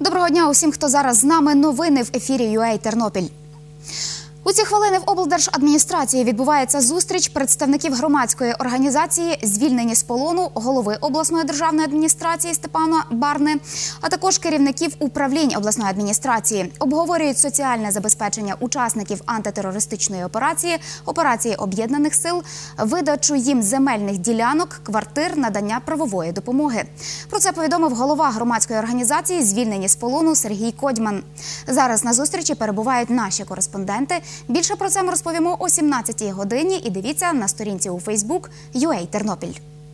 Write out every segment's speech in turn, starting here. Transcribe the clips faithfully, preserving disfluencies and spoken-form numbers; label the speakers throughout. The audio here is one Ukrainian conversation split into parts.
Speaker 1: Доброго дня усім, хто зараз з нами. Новини в ефірі ю ей Тернопіль. У ці хвилини в облдержадміністрації відбувається зустріч представників громадської організації «Звільнені з полону», голови обласної державної адміністрації Степана Барни, а також керівників управлінь обласної адміністрації. Обговорюють соціальне забезпечення учасників антитерористичної операції, операції об'єднаних сил, видачу їм земельних ділянок, квартир, надання правової допомоги. Про це повідомив голова громадської організації «Звільнені з полону» Сергій Кодьман. Зараз на зустрічі перебувають наші кореспонденти. Більше про це ми розповімо о сімнадцятій годині і дивіться на сторінці у Фейсбук ю ей Тернопіль.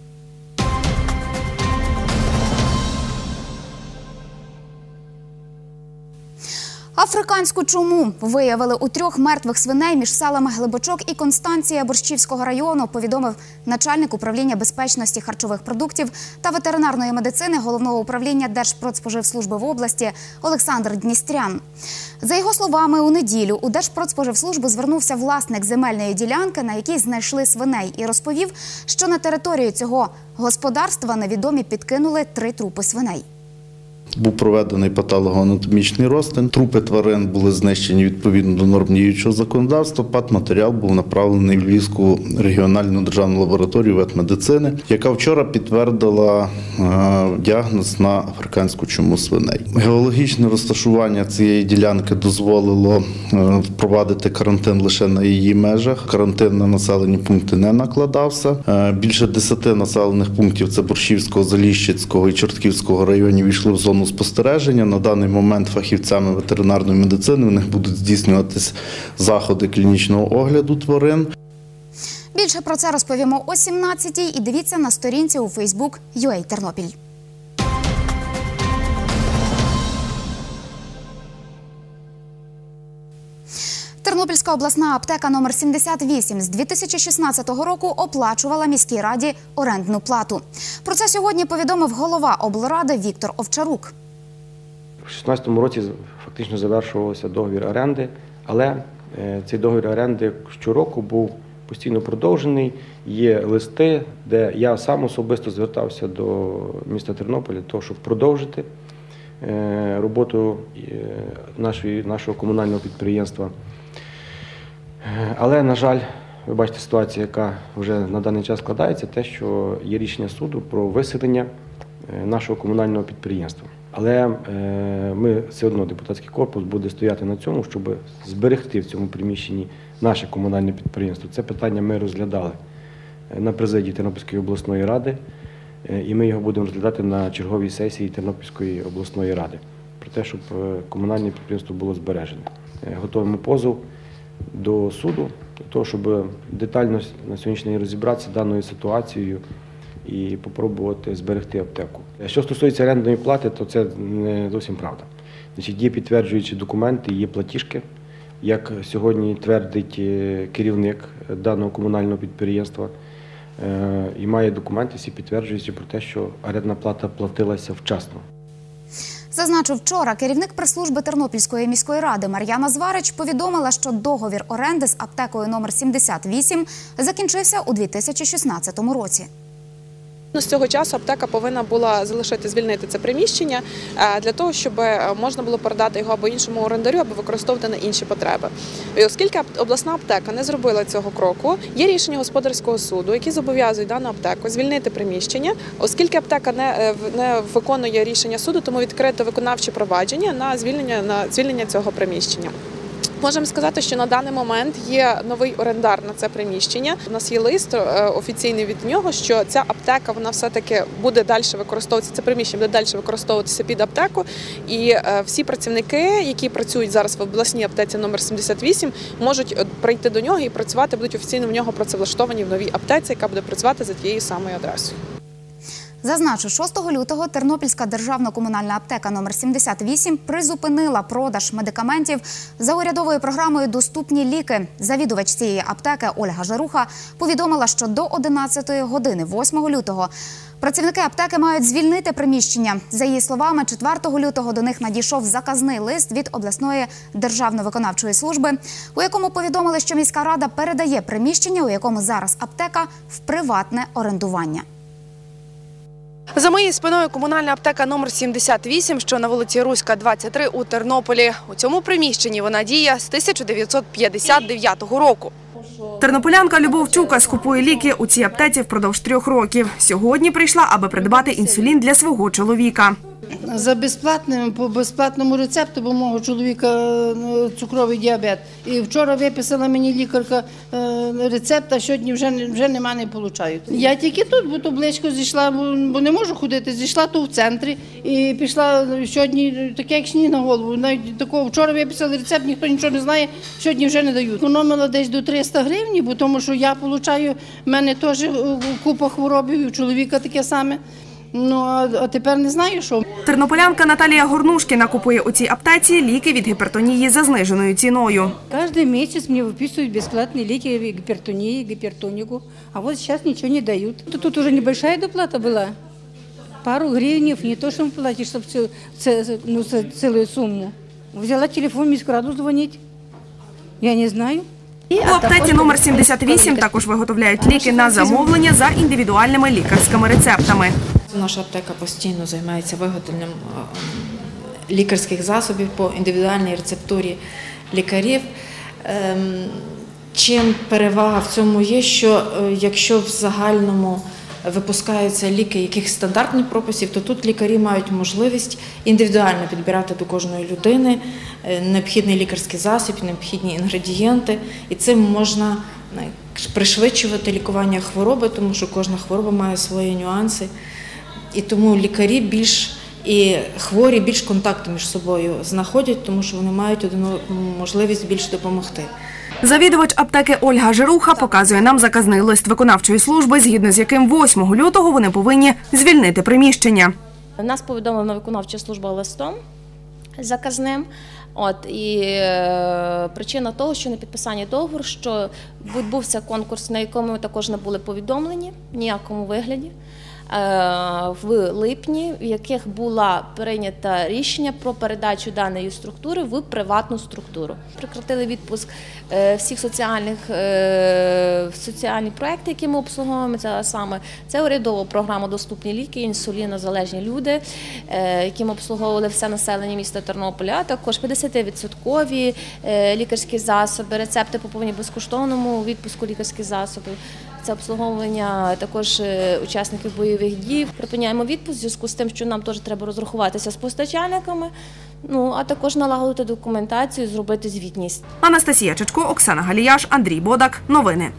Speaker 1: Африканську чуму виявили у трьох мертвих свиней між селами Глибочок і Констанція Борщівського району, повідомив начальник управління безпечності харчових продуктів та ветеринарної медицини Головного управління Держпродспоживслужби в області Олександр Дністрян. За його словами, у неділю у Держпродспоживслужбу звернувся власник земельної ділянки, на якій знайшли свиней, і розповів, що на територію цього господарства невідомі підкинули три трупи свиней.
Speaker 2: Був проведений патологоанатомічний розтин. Трупи тварин були знищені відповідно до норм діючого законодавства. Патматеріал був направлений в Львівську регіональну державну лабораторію ветмедицини, яка вчора підтвердила е, діагноз на африканську чуму свиней. Геологічне розташування цієї ділянки дозволило е, впровадити карантин лише на її межах. Карантин на населені пункти не накладався. Е, більше десяти населених пунктів – це Борщівського, Заліщицького і Чортківського районів – війшли в зону спостереження. На даний момент фахівцями ветеринарної медицини в них будуть здійснюватись заходи клінічного огляду тварин.
Speaker 1: Більше про це розповімо о сімнадцятій і дивіться на сторінці у Фейсбук ю ей Тернопіль. Тернопільська обласна аптека номер сімдесят вісім з дві тисячі шістнадцятого року оплачувала міській раді орендну плату. Про це сьогодні повідомив голова облради Віктор Овчарук.
Speaker 3: У дві тисячі шістнадцятому році фактично завершувався договір оренди, але цей договір оренди щороку був постійно продовжений. Є листи, де я сам особисто звертався до міста Тернополя для того, щоб продовжити роботу нашого комунального підприємства. Але, на жаль, ви бачите ситуацію, яка вже на даний час складається, те, що є рішення суду про виселення нашого комунального підприємства. Але ми все одно, депутатський корпус буде стояти на цьому, щоб зберегти в цьому приміщенні наше комунальне підприємство. Це питання ми розглядали на президії Тернопільської обласної ради, і ми його будемо розглядати на черговій сесії Тернопільської обласної ради, про те, щоб комунальне підприємство було збережене. Готуємо позов до суду, для того, щоб детально на сьогоднішній день розібратися даною ситуацією і спробувати зберегти аптеку. Що стосується орендної плати, то це не зовсім правда. Значить, є підтверджуючі документи, є платіжки, як сьогодні твердить керівник даного комунального підприємства, і має документи, всі підтверджуючи про те, що орендна плата платилася вчасно.
Speaker 1: Зазначу, вчора керівник прес-служби Тернопільської міської ради Мар'яна Зварич повідомила, що договір оренди з аптекою номер сімдесят вісім закінчився у дві тисячі шістнадцятому році.
Speaker 4: З цього часу аптека повинна була залишити, звільнити це приміщення для того, щоб можна було передати його або іншому орендарю, або використовувати на інші потреби. І оскільки обласна аптека не зробила цього кроку, є рішення господарського суду, які зобов'язують дану аптеку звільнити приміщення. Оскільки аптека не, не виконує рішення суду, тому відкрито виконавче провадження на звільнення, на звільнення цього приміщення. Можемо сказати, що на даний момент є новий орендар на це приміщення. У нас є лист офіційний від нього, що ця аптека, вона все-таки буде далі використовуватися, це приміщення буде далі використовуватися під аптеку. І всі працівники, які працюють зараз в обласній аптеці номер сімдесят вісім, можуть прийти до нього і працювати, будуть офіційно в нього працевлаштовані в новій аптеці, яка буде працювати за тією самою адресою.
Speaker 1: Зазначу, шостого лютого Тернопільська державна комунальна аптека номер сімдесят вісім призупинила продаж медикаментів за урядовою програмою «Доступні ліки». Завідувач цієї аптеки Ольга Жаруха повідомила, що до одинадцятої години восьмого лютого працівники аптеки мають звільнити приміщення. За її словами, четвертого лютого до них надійшов заказний лист від обласної державно-виконавчої служби, у якому повідомили, що міська рада передає приміщення, у якому зараз аптека, в приватне орендування.
Speaker 5: За моєю спиною комунальна аптека номер сімдесят вісім, що на вулиці Руська, двадцять три у Тернополі. У цьому приміщенні вона діє з тисяча дев'ятсот п'ятдесят дев'ятого року. Тернополянка Любов Чука скупує ліки у цій аптеці впродовж трьох років. Сьогодні прийшла, аби придбати інсулін для свого чоловіка.
Speaker 6: За безплатним, по безплатному рецепту, бо мого чоловіка цукровий діабет. І вчора виписала мені лікарка рецепт, а сьогодні вже, вже нема, не получають. Я тільки тут, бо то близько зійшла, бо не можу ходити, зійшла тут в центрі і пішла сьогодні таке, як сніг на голову. Навіть такого вчора виписали рецепт, ніхто нічого не знає, сьогодні вже не дають. Економила десь до триста гривень, бо тому що я получаю, в мене теж купа хвороб, і у чоловіка таке саме. Ну, а тепер не знаю, що.
Speaker 5: Тернополянка Наталія Горнушкіна купує у цій аптеці ліки від гіпертонії за зниженою ціною.
Speaker 7: Кожен місяць мені виписують безплатні ліки від гіпертонії, гіпертоніку, а от зараз нічого не дають. Тут вже небольшая доплата була, пару гривень, не то, що платиш, щоб ну, цілу суму. Взяла телефон, міськраду дзвонити, я не знаю.
Speaker 5: У аптеці номер сімдесят вісім також виготовляють ліки на замовлення за індивідуальними лікарськими рецептами.
Speaker 8: Наша аптека постійно займається виготовленням лікарських засобів по індивідуальній рецептурі лікарів. Чим перевага в цьому є, що якщо в загальному випускаються ліки, яких стандартних прописів, то тут лікарі мають можливість індивідуально підбирати до кожної людини необхідний лікарський засіб, необхідні інгредієнти. І цим можна пришвидшувати лікування хвороби, тому що кожна хвороба має свої нюанси. І тому лікарі більш і хворі більш контакту між собою знаходять, тому що вони мають можливість більш допомогти.
Speaker 5: Завідувач аптеки Ольга Жируха показує нам заказний лист виконавчої служби, згідно з яким восьмого лютого вони повинні звільнити приміщення.
Speaker 9: Нас повідомлена виконавча служба листом заказним. От, і е, причина того, що на підписанні договору, що відбувся конкурс, на якому ми також не були повідомлені в ніякому вигляді, в липні, в яких було прийнято рішення про передачу даної структури в приватну структуру. Прекратили відпуск всіх соціальних соціальні проекти, які ми обслуговуємо. Це саме це урядова програма «Доступні ліки», інсулінозалежні люди, які ми обслуговували все населення міста Тернополя, а також п'ятдесятивідсоткові лікарські засоби, рецепти по повній безкоштовному відпуску лікарських засобів. Це обслуговування також учасників бойових дій. Припиняємо відпуск в зв'язку з тим, що нам теж треба розрахуватися з постачальниками, ну, а також налагодити документацію, зробити звітність.
Speaker 5: Анастасія Чечко, Оксана Галіяш, Андрій Бодак. Новини.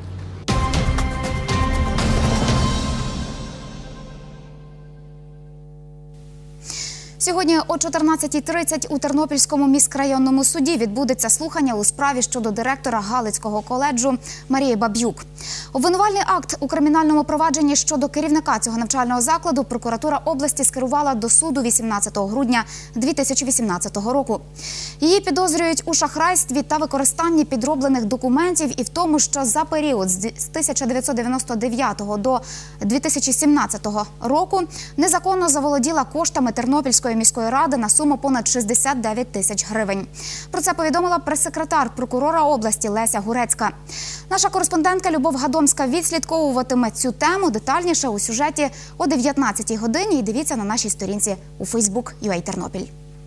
Speaker 1: Сьогодні о чотирнадцятій тридцять у Тернопільському міськрайонному суді відбудеться слухання у справі щодо директора Галицького коледжу Марії Баб'юк. Обвинувальний акт у кримінальному провадженні щодо керівника цього навчального закладу прокуратура області скерувала до суду вісімнадцятого грудня дві тисячі вісімнадцятого року. Її підозрюють у шахрайстві та використанні підроблених документів і в тому, що за період з тисяча дев'ятсот дев'яносто дев'ятого до дві тисячі сімнадцятого року незаконно заволоділа коштами Тернопільської міської ради на суму понад шістдесят дев'ять тисяч гривень. Про це повідомила прес-секретар прокурора області Леся Гурецька. Наша кореспондентка Любов Гадомська відслідковуватиме цю тему детальніше у сюжеті о дев'ятнадцятій годині і дивіться на нашій сторінці у Фейсбук точка ю а Тернопіль.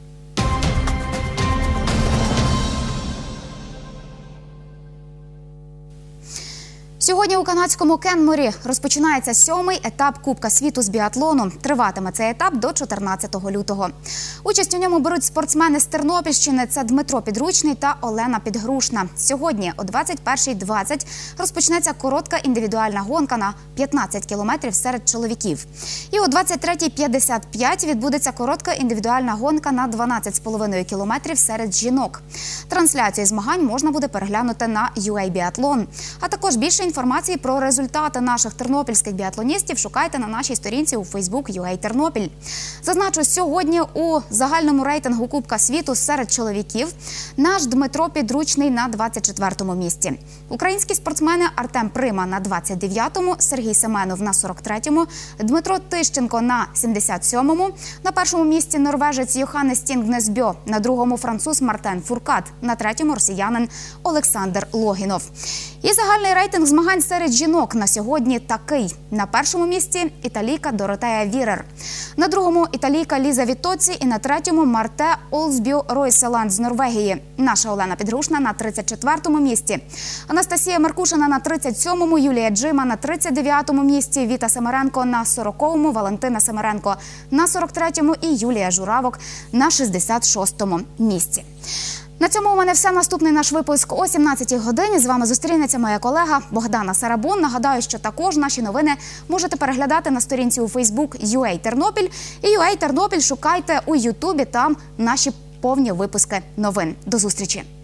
Speaker 1: Сьогодні у канадському Кенморі розпочинається сьомий етап Кубка світу з біатлону. Триватиме цей етап до чотирнадцятого лютого. Участь у ньому беруть спортсмени з Тернопільщини – це Дмитро Підручний та Олена Підгрушна. Сьогодні о двадцять першій двадцять розпочнеться коротка індивідуальна гонка на п'ятнадцять кілометрів серед чоловіків. І о двадцять третій п'ятдесят п'ять відбудеться коротка індивідуальна гонка на дванадцять з половиною кілометрів серед жінок. Трансляцію змагань можна буде переглянути на ю ей Біатлон. А також більше інформації про результати наших тернопільських біатлоністів шукайте на нашій сторінці у Фейсбук точка ю а Тернопіль. Зазначу, сьогодні у загальному рейтингу Кубка світу серед чоловіків наш Дмитро Підручний на двадцять четвертому місці. Українські спортсмени Артем Прима на двадцять дев'ятому, Сергій Семенов на сорок третьому, Дмитро Тищенко на сімдесят сьомому, на першому місці норвежець Йоханнес Стінгнесбьо, на другому француз Мартен Фуркат, на третьому росіянин Олександр Логінов. І загальний рейтинг змагань змагань серед жінок на сьогодні такий. На першому місці італійка Доротея Вірер. На другому італійка Ліза Віттоці і на третьому Марте Олсбю Ройселанд з Норвегії. Наша Олена Підгрушна на тридцять четвертому місці. Анастасія Меркушина на тридцять сьомому, Юлія Джима на тридцять дев'ятому місці, Віта Семеренко на сороковому, Валентина Семеренко на сорок третьому і Юлія Журавок на шістдесят шостому місці. На цьому у мене все. Наступний наш випуск о сімнадцятій годині. З вами зустрінеться моя колега Богдана Сарабун. Нагадаю, що також наші новини можете переглядати на сторінці у Фейсбук ю ей Тернопіль. І ю ей Тернопіль шукайте у Ютубі, там наші повні випуски новин. До зустрічі!